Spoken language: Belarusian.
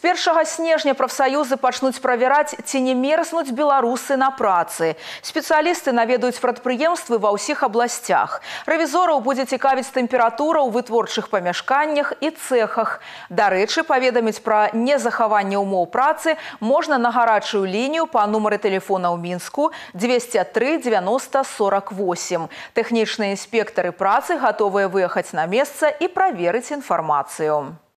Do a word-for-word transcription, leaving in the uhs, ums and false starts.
першага снежня прафсаюзы пачнуць правяраць, ці не мерзнуць беларусы на працы. Спецыялісты наведаюць прадпрыемствы ва ўсіх абласцях. Рэвізораў будзе цікавіць тэмпература ў вытворчых памяшканнях і цэхах. Дарэчы, паведаміць пра незахаванне ўмоў працы можна на гарачую лінію па нумары тэлефона ў Мінску дзвесце тры дзевяноста сорок восемь. Тэхнічныя інспектары працы гатовыя выехаць на месца і праверыць інфармацыю.